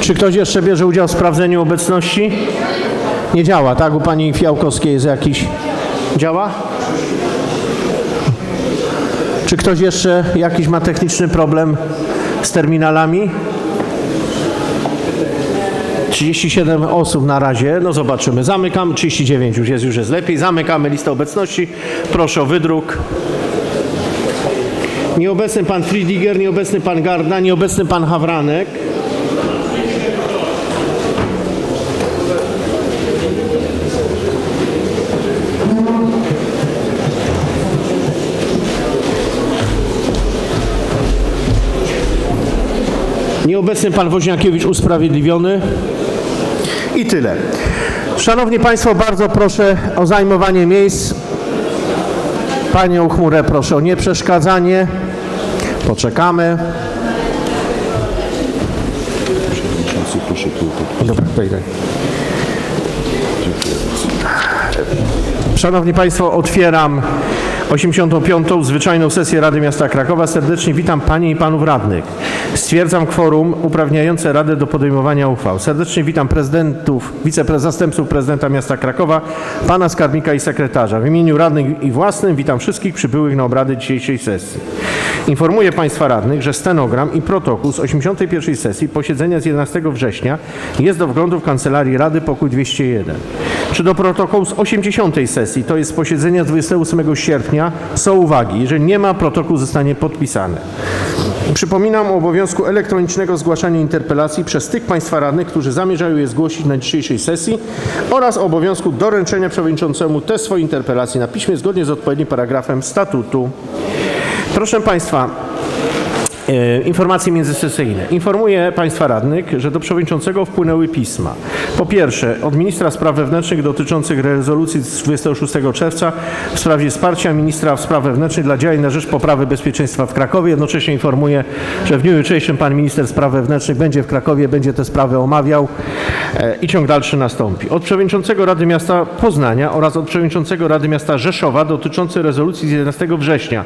Czy ktoś jeszcze bierze udział w sprawdzeniu obecności? Nie działa, tak? U pani Fiałkowskiej jest jakiś... Działa? Czy ktoś jeszcze jakiś ma techniczny problem z terminalami? 37 osób na razie, no zobaczymy. Zamykamy, 39 już jest lepiej. Zamykamy listę obecności. Proszę o wydruk. Nieobecny pan Friediger, nieobecny pan Garda, nieobecny pan Hawranek. Nieobecny pan Woźniakiewicz usprawiedliwiony. I tyle. Szanowni Państwo, bardzo proszę o zajmowanie miejsc. Panią Chmurę proszę o nieprzeszkadzanie. Poczekamy. Dobra, daj. Szanowni Państwo, otwieram 85. zwyczajną sesję Rady Miasta Krakowa. Serdecznie witam Panie i Panów Radnych. Stwierdzam kworum uprawniające Radę do podejmowania uchwał. Serdecznie witam prezydentów, zastępców prezydenta miasta Krakowa, Pana Skarbnika i sekretarza. W imieniu radnych i własnym witam wszystkich przybyłych na obrady dzisiejszej sesji. Informuję Państwa radnych, że stenogram i protokół z 81. sesji posiedzenia z 11 września jest do wglądu w Kancelarii Rady, pokój 201. Czy do protokołu z 80. sesji, to jest posiedzenia z 28 sierpnia, są uwagi? Jeżeli nie ma, protokół zostanie podpisany. Przypominam o obowiązku elektronicznego zgłaszania interpelacji przez tych Państwa radnych, którzy zamierzają je zgłosić na dzisiejszej sesji, oraz o obowiązku doręczenia przewodniczącemu te swojej interpelacji na piśmie zgodnie z odpowiednim paragrafem statutu. Proszę Państwa, informacje międzysesyjne. Informuję Państwa radnych, że do przewodniczącego wpłynęły pisma. Po pierwsze, od ministra spraw wewnętrznych dotyczących rezolucji z 26 czerwca w sprawie wsparcia ministra spraw wewnętrznych dla działań na rzecz poprawy bezpieczeństwa w Krakowie. Jednocześnie informuję, że w dniu jutrzejszym pan minister spraw wewnętrznych będzie w Krakowie, będzie tę sprawę omawiał i ciąg dalszy nastąpi. Od przewodniczącego Rady Miasta Poznania oraz od przewodniczącego Rady Miasta Rzeszowa dotyczącej rezolucji z 11 września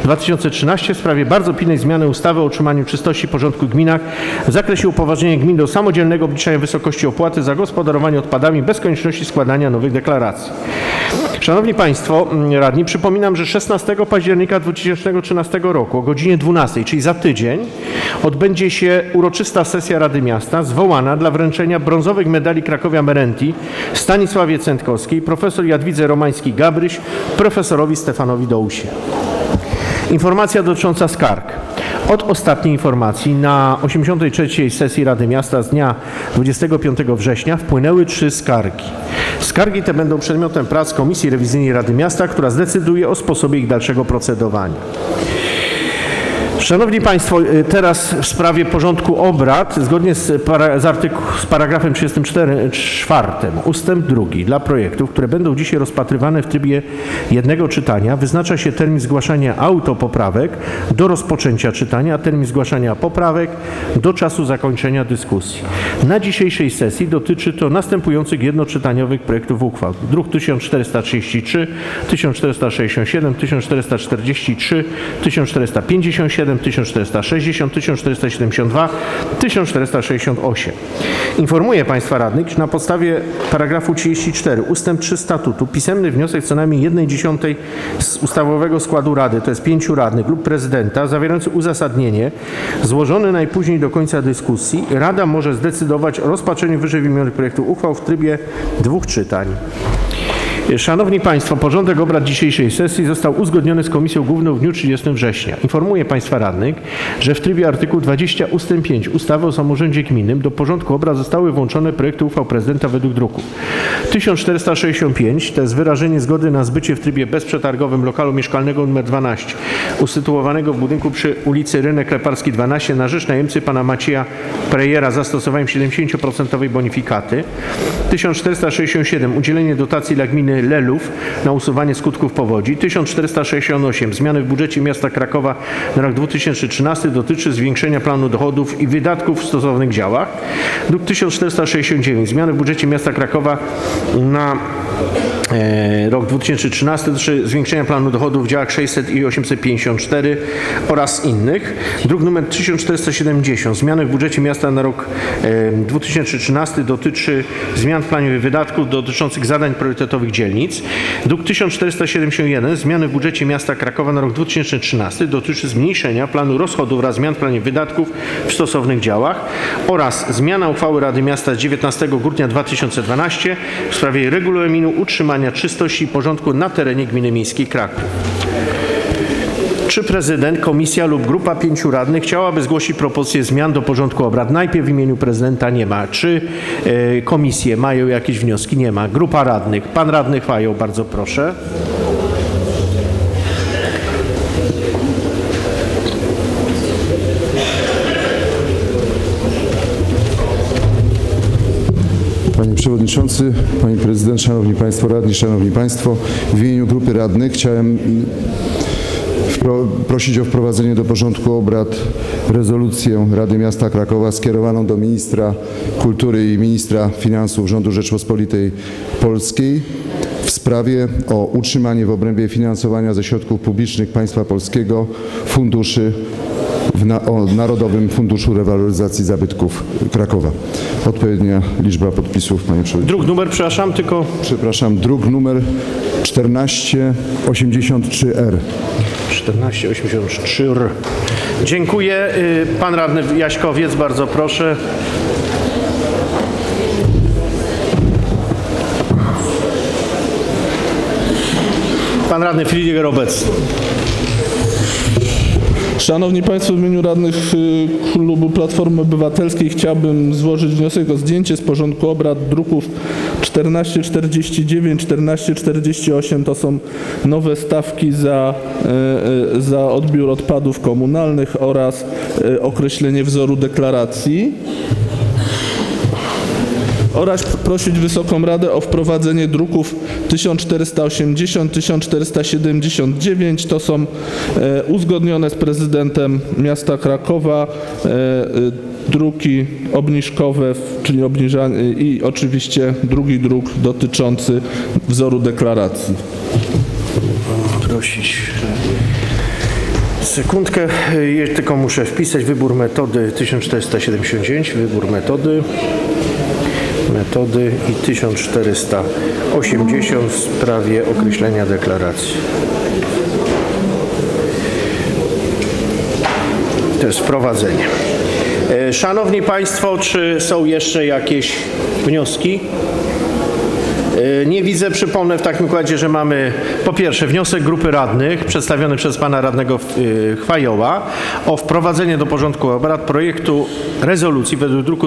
2013 w sprawie bardzo pilnej zmiany ustawy o utrzymaniu czystości i porządku w gminach w zakresie upoważnienia gmin do samodzielnego obliczania wysokości opłaty za gospodarowanie odpadami bez konieczności składania nowych deklaracji. Szanowni Państwo radni, przypominam, że 16 października 2013 roku o godzinie 12, czyli za tydzień, odbędzie się uroczysta sesja Rady Miasta zwołana dla wręczenia brązowych medali Cracovia Merenti Stanisławie Cętkowskiej, profesor Jadwidze Romańskiej-Gabryś, profesorowi Stefanowi Dousie. Informacja dotycząca skarg. Od ostatniej informacji na 83. sesji Rady Miasta z dnia 25 września wpłynęły 3 skargi. Skargi te będą przedmiotem prac Komisji Rewizyjnej Rady Miasta, która zdecyduje o sposobie ich dalszego procedowania. Szanowni Państwo, teraz w sprawie porządku obrad, zgodnie z paragrafem 34 ustęp 2 dla projektów, które będą dzisiaj rozpatrywane w trybie jednego czytania, wyznacza się termin zgłaszania autopoprawek do rozpoczęcia czytania, a termin zgłaszania poprawek do czasu zakończenia dyskusji. Na dzisiejszej sesji dotyczy to następujących jednoczytaniowych projektów uchwał. Druk 1433, 1467, 1443, 1457, 1460, 1472, 1468. Informuję Państwa radnych, że na podstawie paragrafu 34 ustęp 3 statutu pisemny wniosek co najmniej 1/10 z ustawowego składu Rady, to jest 5 radnych lub prezydenta, zawierający uzasadnienie, złożony najpóźniej do końca dyskusji, Rada może zdecydować o rozpatrzeniu wyżej wymienionych projektów uchwał w trybie 2 czytań. Szanowni Państwo, porządek obrad dzisiejszej sesji został uzgodniony z Komisją Główną w dniu 30 września. Informuję Państwa radnych, że w trybie artykułu 20 ust. 5 ustawy o samorządzie gminnym do porządku obrad zostały włączone projekty uchwał prezydenta według druku 1465, to jest wyrażenie zgody na zbycie w trybie bezprzetargowym lokalu mieszkalnego nr 12, usytuowanego w budynku przy ulicy Rynek Leparski 12 na rzecz najemcy pana Macieja Prejera z zastosowaniem 70% bonifikaty. 1467 udzielenie dotacji dla gmin gminy Lelów na usuwanie skutków powodzi. 1468 zmiany w budżecie miasta Krakowa na rok 2013 dotyczy zwiększenia planu dochodów i wydatków w stosownych działach. Druk 1469 zmiany w budżecie miasta Krakowa na rok 2013 dotyczy zwiększenia planu dochodów w działach 600 i 854 oraz innych. Druk nr 1470 zmiany w budżecie miasta na rok 2013 dotyczy zmian w planie wydatków dotyczących zadań priorytetowych dzielnic. Druk 1471 zmiany w budżecie miasta Krakowa na rok 2013 dotyczy zmniejszenia planu rozchodów oraz zmian w planie wydatków w stosownych działach oraz zmiana uchwały Rady Miasta z 19 grudnia 2012 w sprawie regulaminu utrzymania czystości i porządku na terenie gminy miejskiej Kraków. Czy prezydent, komisja lub grupa 5 radnych chciałaby zgłosić propozycję zmian do porządku obrad? Najpierw w imieniu prezydenta nie ma. Czy komisje mają jakieś wnioski? Nie ma. Grupa radnych. Pan radny Chwają, bardzo proszę. Panie Przewodniczący, Panie Prezydent, Szanowni Państwo Radni, Szanowni Państwo, w imieniu grupy radnych chciałem prosić o wprowadzenie do porządku obrad rezolucję Rady Miasta Krakowa skierowaną do ministra kultury i ministra finansów rządu Rzeczpospolitej Polskiej w sprawie o utrzymanie w obrębie finansowania ze środków publicznych państwa polskiego funduszy o Narodowym Funduszu Rewaloryzacji Zabytków Krakowa. Odpowiednia liczba podpisów, Panie Przewodniczący. Druk numer, przepraszam, tylko... Przepraszam, druk numer 1483R. 1483R. Dziękuję. Pan radny Jaśkowiec, bardzo proszę. Pan radny Friedrich obecny. Szanowni Państwo, w imieniu radnych klubu Platformy Obywatelskiej chciałbym złożyć wniosek o zdjęcie z porządku obrad druków 1449, 1448. To są nowe stawki za odbiór odpadów komunalnych oraz określenie wzoru deklaracji. Oraz prosić Wysoką Radę o wprowadzenie druków 1480, 1479. To są uzgodnione z prezydentem miasta Krakowa druki obniżkowe, czyli obniżanie i oczywiście drugi druk dotyczący wzoru deklaracji. Prosić. Sekundkę, tylko muszę wpisać wybór metody 1479, wybór metody i 1480 w sprawie określenia deklaracji. To jest wprowadzenie. Szanowni Państwo, czy są jeszcze jakieś wnioski? Nie widzę. Przypomnę w takim układzie, że mamy po pierwsze wniosek grupy radnych przedstawiony przez pana radnego Chwajoła o wprowadzenie do porządku obrad projektu rezolucji według druku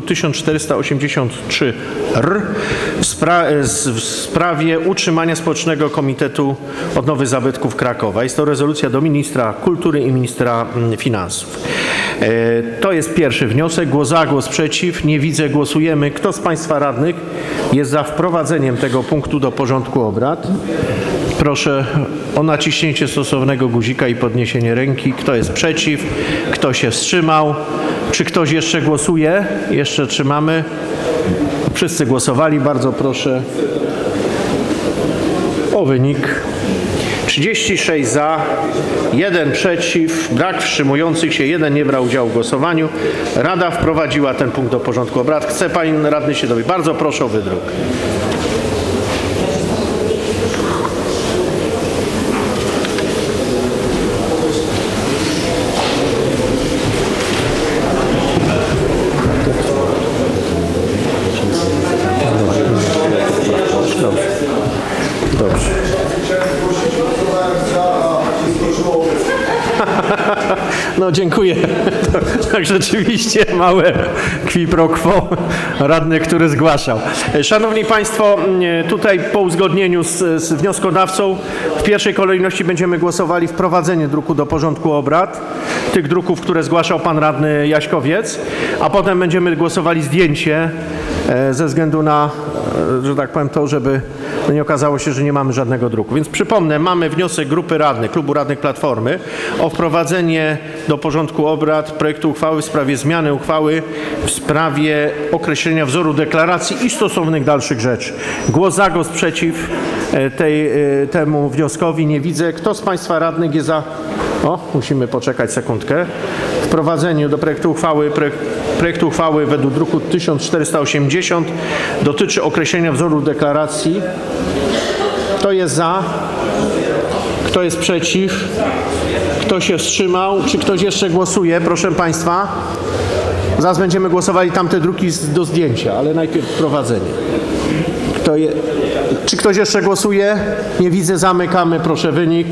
1483-R w sprawie utrzymania Społecznego Komitetu Odnowy Zabytków Krakowa. Jest to rezolucja do ministra kultury i ministra finansów. To jest pierwszy wniosek. Głos za, głos przeciw. Nie widzę. Głosujemy. Kto z Państwa radnych jest za wprowadzeniem tego punktu do porządku obrad? Proszę o naciśnięcie stosownego guzika i podniesienie ręki. Kto jest przeciw? Kto się wstrzymał? Czy ktoś jeszcze głosuje? Jeszcze trzymamy. Wszyscy głosowali. Bardzo proszę o wynik. 36 za, 1 przeciw, brak wstrzymujących się, 1 nie brał udziału w głosowaniu. Rada wprowadziła ten punkt do porządku obrad. Chce Pan radny się dowiedzieć. Bardzo proszę o wydruk. Dobrze. No dziękuję. Tak rzeczywiście małe qui pro quo radny, który zgłaszał. Szanowni Państwo, tutaj po uzgodnieniu z wnioskodawcą w pierwszej kolejności będziemy głosowali wprowadzenie druku do porządku obrad, tych druków, które zgłaszał pan radny Jaśkowiec, a potem będziemy głosowali zdjęcie ze względu na, że tak powiem, to, żeby no nie okazało się, że nie mamy żadnego druku. Więc przypomnę, mamy wniosek grupy radnych, klubu radnych Platformy o wprowadzenie do porządku obrad projektu uchwały w sprawie zmiany uchwały w sprawie określenia wzoru deklaracji i stosownych dalszych rzeczy. Głos za, głos przeciw temu wnioskowi nie widzę. Kto z Państwa radnych jest za... musimy poczekać sekundkę. Wprowadzeniu do projektu uchwały według druku 1480 dotyczy określenia wzoru deklaracji. Kto jest za? Kto jest przeciw? Kto się wstrzymał? Czy ktoś jeszcze głosuje? Proszę Państwa. Zaraz będziemy głosowali tamte druki do zdjęcia, ale najpierw wprowadzenie. Czy ktoś jeszcze głosuje? Nie widzę. Zamykamy. Proszę wynik.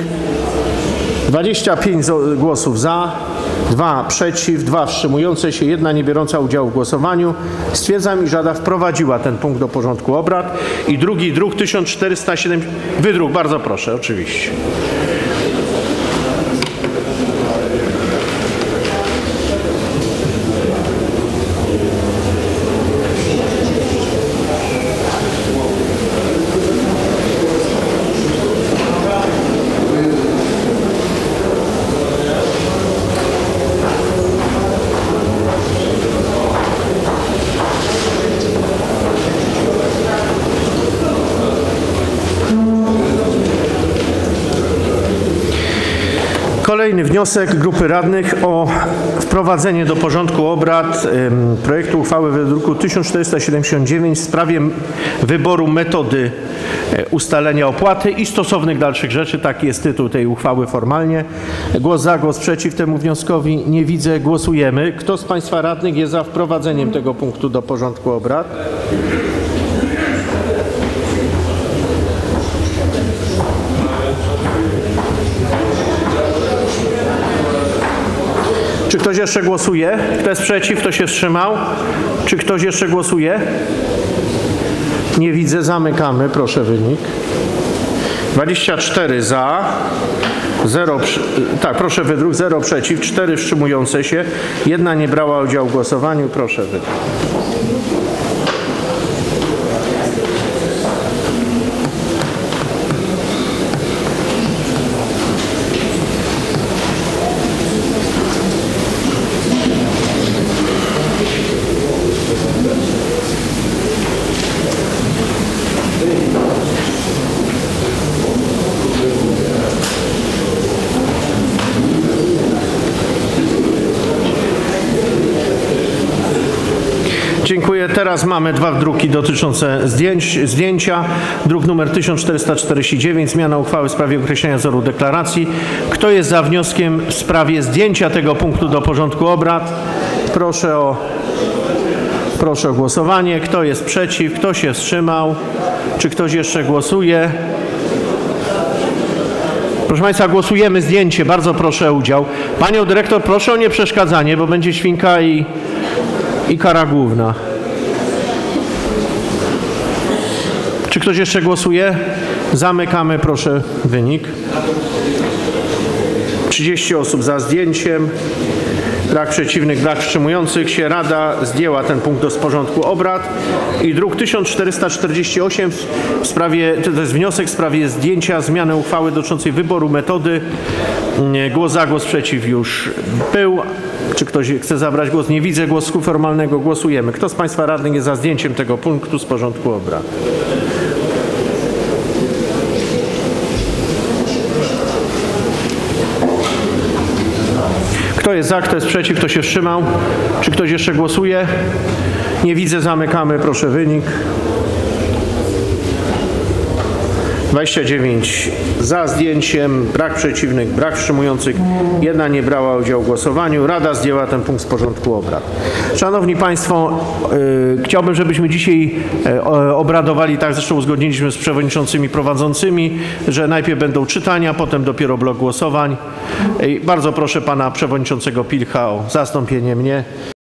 25 głosów za, 2 przeciw, 2 wstrzymujące się, 1 nie biorąca udziału w głosowaniu. Stwierdzam, iż Rada wprowadziła ten punkt do porządku obrad. I drugi druk 1407. Wydruk, bardzo proszę, oczywiście. Kolejny wniosek grupy radnych o wprowadzenie do porządku obrad projektu uchwały według druku 1479 w sprawie wyboru metody ustalenia opłaty i stosownych dalszych rzeczy. Taki jest tytuł tej uchwały formalnie. Głos za, głos przeciw temu wnioskowi nie widzę. Głosujemy. Kto z Państwa radnych jest za wprowadzeniem tego punktu do porządku obrad? Czy ktoś jeszcze głosuje? Kto jest przeciw? Kto się wstrzymał? Czy ktoś jeszcze głosuje? Nie widzę. Zamykamy. Proszę wynik. 24 za, 0, proszę wydruk, 0 przeciw, 4 wstrzymujące się, 1 nie brała udziału w głosowaniu. Proszę wydruk. Dziękuję. Teraz mamy 2 druki dotyczące zdjęcia. Druk numer 1449, zmiana uchwały w sprawie określenia wzoru deklaracji. Kto jest za wnioskiem w sprawie zdjęcia tego punktu do porządku obrad? Proszę o głosowanie. Kto jest przeciw? Kto się wstrzymał? Czy ktoś jeszcze głosuje? Proszę Państwa, głosujemy zdjęcie. Bardzo proszę o udział. Panią dyrektor, proszę o nieprzeszkadzanie, bo będzie świnka i kara główna. Czy ktoś jeszcze głosuje? Zamykamy, proszę, wynik. 30 osób za zdjęciem. Brak przeciwnych, brak wstrzymujących się. Rada zdjęła ten punkt do porządku obrad. I druk 1448 w sprawie, to jest wniosek w sprawie zdjęcia zmiany uchwały dotyczącej wyboru metody. Głos za, głos przeciw już był. Czy ktoś chce zabrać głos? Nie widzę głosu formalnego. Głosujemy. Kto z Państwa radnych jest za zdjęciem tego punktu z porządku obrad? Kto jest za? Kto jest przeciw? Kto się wstrzymał? Czy ktoś jeszcze głosuje? Nie widzę. Zamykamy. Proszę wynik. 29 za zdjęciem, brak przeciwnych, brak wstrzymujących, 1 nie brała udziału w głosowaniu. Rada zdjęła ten punkt z porządku obrad. Szanowni Państwo, chciałbym, żebyśmy dzisiaj obradowali, tak zresztą uzgodniliśmy z przewodniczącymi prowadzącymi, że najpierw będą czytania, potem dopiero blok głosowań. I bardzo proszę pana przewodniczącego Pilcha o zastąpienie mnie.